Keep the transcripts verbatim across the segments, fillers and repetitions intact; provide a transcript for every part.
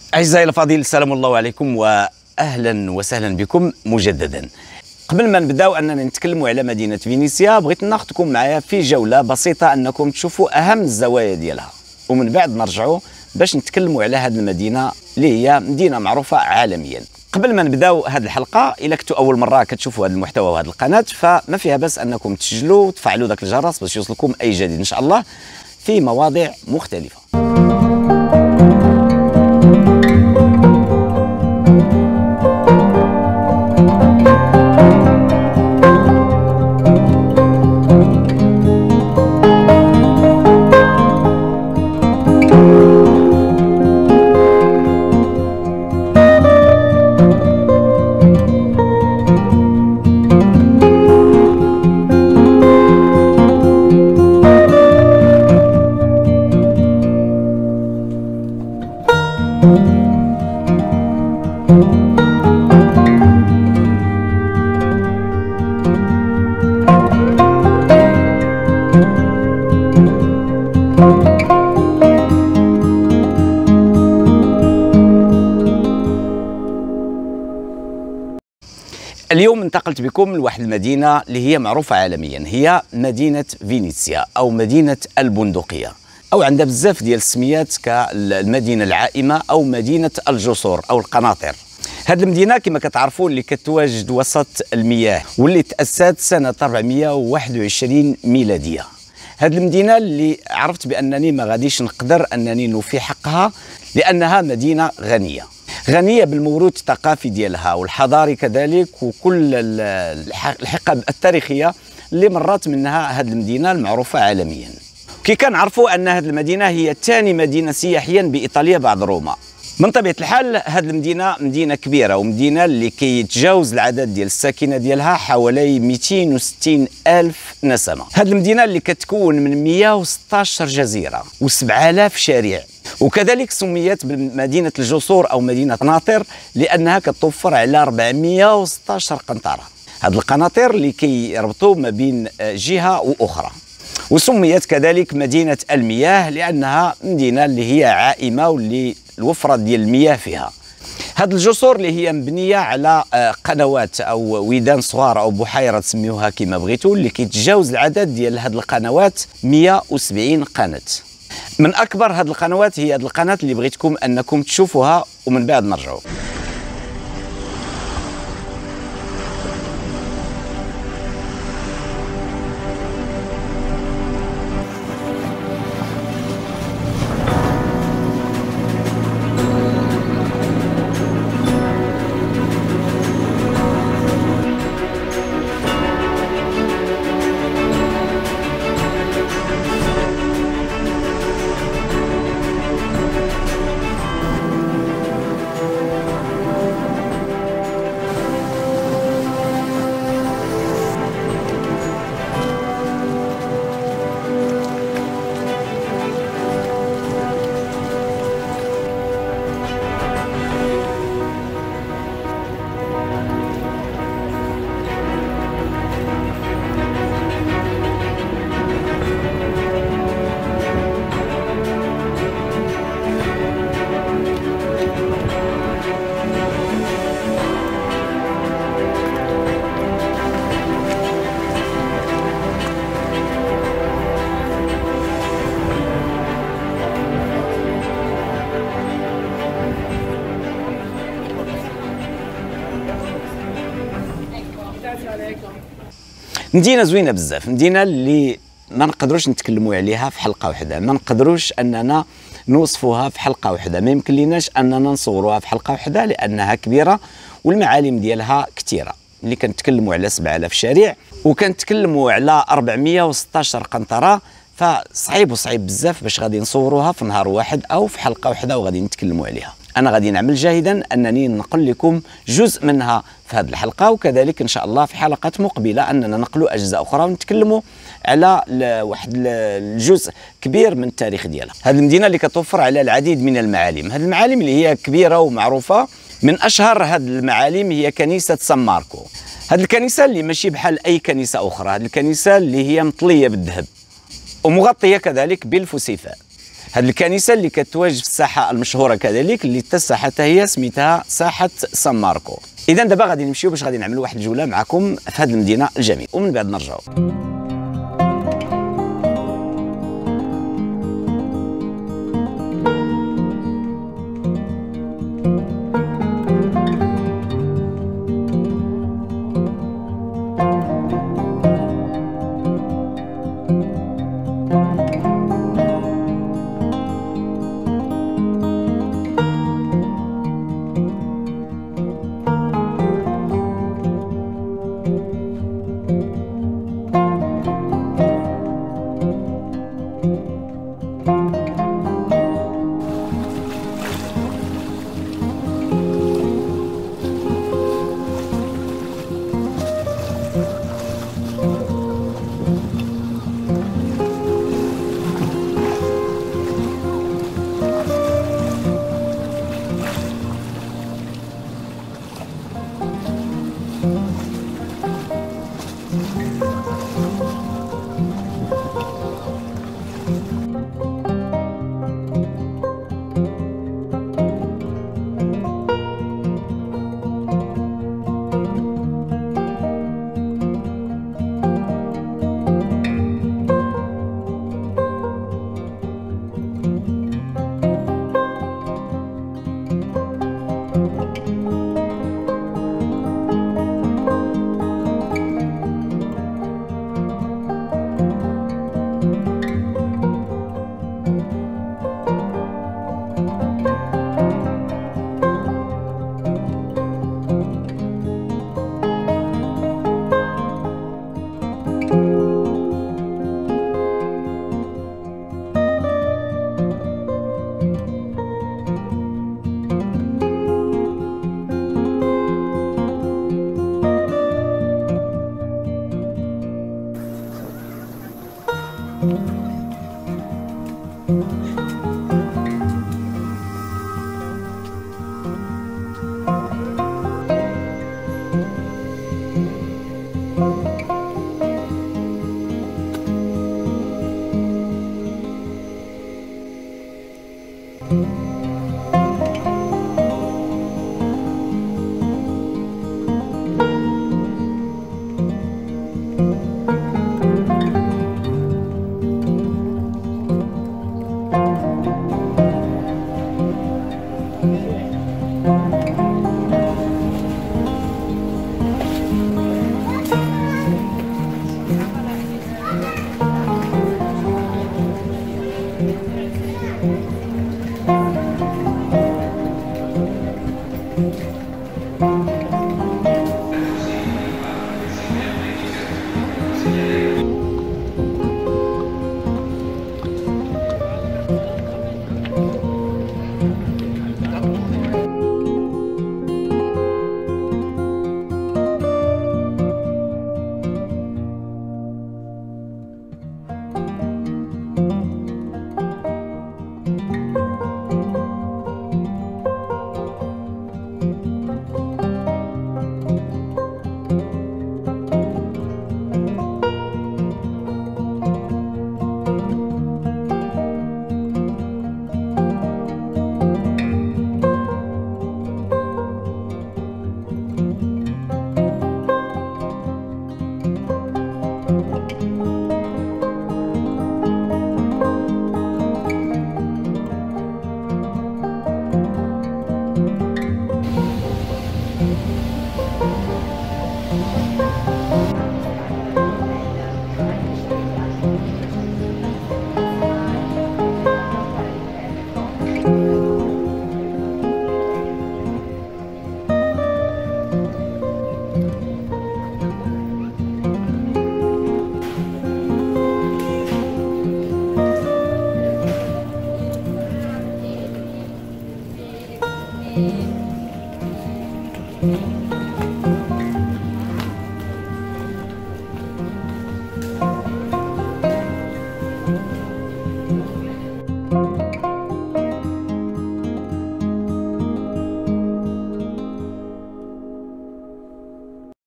أعزائي الأفاضل، السلام الله عليكم وأهلا وسهلا بكم مجددا. قبل ما نبداو أننا نتكلموا على مدينة فينيسيا، بغيت ناخذكم معايا في جولة بسيطة أنكم تشوفوا أهم الزوايا ديالها، ومن بعد نرجعوا باش نتكلموا على هذه المدينة اللي هي مدينة معروفة عالميا. قبل ما نبداو هذه الحلقة، إلا كنتوا أول مرة كتشوفوا هذا المحتوى وهذه القناة، فما فيها بس أنكم تسجلوا وتفعلوا ذاك الجرس باش يوصلكم أي جديد إن شاء الله في مواضيع مختلفة. اليوم انتقلت بكم لواحد المدينة اللي هي معروفة عالميا، هي مدينة فينيسيا أو مدينة البندقية، أو عندها بزاف ديال السميات كالمدينة العائمة أو مدينة الجسور أو القناطر. هذه المدينة كما كتعرفوا اللي كتواجد وسط المياه، واللي تأسست سنة أربعمائة وواحد وعشرين ميلادية. هذه المدينة اللي عرفت بأنني ما غاديش نقدر أنني نوفي حقها، لأنها مدينة غنية غنية بالموروث الثقافي ديالها والحضاري كذلك، وكل الحقب التاريخية اللي مرات منها هذه المدينة المعروفة عالميا. كي كنعرفوا أن هذه المدينة هي ثاني مدينة سياحيا بإيطاليا بعد روما. من طبيعة الحال هذه المدينة مدينة كبيرة، ومدينة اللي كيتجاوز العدد ديال الساكنة ديالها حوالي مئتين وستين ألف نسمة. هذه المدينة اللي كتكون من مئة وستة عشر جزيرة وسبعة آلاف شارع، وكذلك سميت بمدينة الجسور أو مدينة قناطر لأنها كتوفر على أربعمائة وستة عشر قنطرة. هذه القناطر اللي كيربطوا ما بين جهة وأخرى. وسميت كذلك مدينة المياه لأنها مدينة اللي هي عائمة واللي الوفرة ديال المياه فيها. هذه الجسور اللي هي مبنية على قنوات أو ويدان صغار أو بحيرة تسميوها كما بغيتوا، اللي كيتجاوز العدد ديال هذه القنوات مئة وسبعين قناة. من أكبر هذه القنوات هي هذه القناة اللي بغيتكم أنكم تشوفوها، ومن بعد نرجعوا. مدينة زوينة بزاف، مدينة اللي ما نقدروش نتكلموا عليها في حلقة واحدة، ما نقدروش أننا نوصفوها في حلقة واحدة، ما يمكن ليناش أننا نصوروها في حلقة واحدة لأنها كبيرة والمعالم ديالها كثيرة. اللي كنتكلموا على سبعة آلاف شارع وكنتكلموا على أربعمائة وستة عشر قنطرة، فصعيب وصعيب بزاف باش غادي نصوروها في نهار واحد أو في حلقة واحدة وغادي نتكلموا عليها. أنا غادي نعمل جاهدا أنني نقل لكم جزء منها في هذه الحلقة، وكذلك إن شاء الله في حلقات مقبلة أننا نقلوا أجزاء أخرى ونتكلموا على واحد الجزء كبير من التاريخ ديالها. هذه المدينة اللي كتوفر على العديد من المعالم، هذه المعالم اللي هي كبيرة ومعروفة. من أشهر هذه المعالم هي كنيسة سان ماركو. هذه الكنيسة اللي ماشي بحال أي كنيسة أخرى، هذه الكنيسة اللي هي مطلية بالذهب ومغطية كذلك بالفسيفاء. هذه الكنيسه اللي كتواجد في الساحه المشهوره كذلك، اللي حتى الساحه حتى هي سميتها ساحه سان ماركو. اذا دابا غادي نمشيو باش غادي نعملوا واحد الجوله معكم في هذه المدينه الجميله ومن بعد نرجعوا.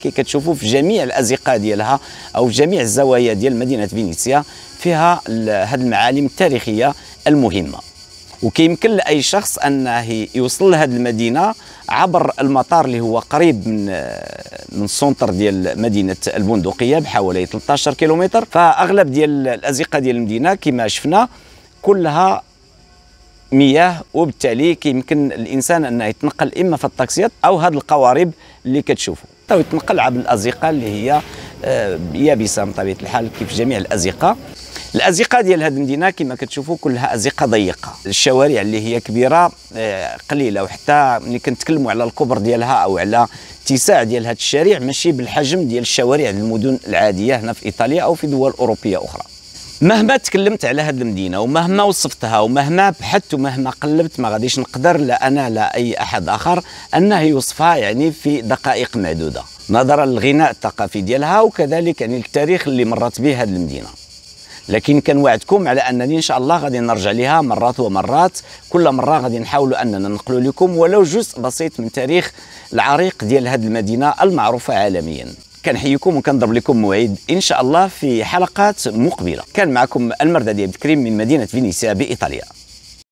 كي كتشوفوا في جميع الازقه ديالها او في جميع الزوايا ديال مدينه فينيسيا فيها هذه المعالم التاريخيه المهمه، وكيمكن لاي شخص انه يوصل لهذه المدينه عبر المطار اللي هو قريب من من السونتر ديال مدينه البندقيه بحوالي ثلاثة عشر كيلومتر. فاغلب ديال الازقه ديال المدينه كما شفنا كلها مياه، وبالتالي كيمكن الانسان انه يتنقل اما في الطاكسيات او هذه القوارب اللي كتشوفوا، او يتنقل عبر الازقه اللي هي يابسه بطبيعه الحال كيف جميع الازقه. الازقه ديال هذه المدينه كما كتشوفوا كلها ازقه ضيقه، الشوارع اللي هي كبيره قليله، وحتى ملي كنتكلموا على الكبر ديالها او على اتساع ديال هذا الشارع ماشي بالحجم ديال الشوارع المدن العاديه هنا في ايطاليا او في دول اوروبيه اخرى. مهما تكلمت على هذه المدينه ومهما وصفتها ومهما بحثت ومهما قلبت ما غاديش نقدر لا انا لا اي احد اخر انه يوصفها يعني في دقائق معدوده، نظرا للغناء الثقافي ديالها وكذلك يعني التاريخ اللي مرت به هذه المدينه. لكن كنوعدكم على انني ان شاء الله غادي نرجع لها مرات ومرات، كل مره غادي نحاولوا اننا ننقلوا لكم ولو جزء بسيط من تاريخ العريق ديال هذه المدينه المعروفه عالميا. كنحييكم وكنضرب لكم موعد ان شاء الله في حلقات مقبله. كان معكم المردادي عبد الكريم من مدينه فينيسيا بايطاليا.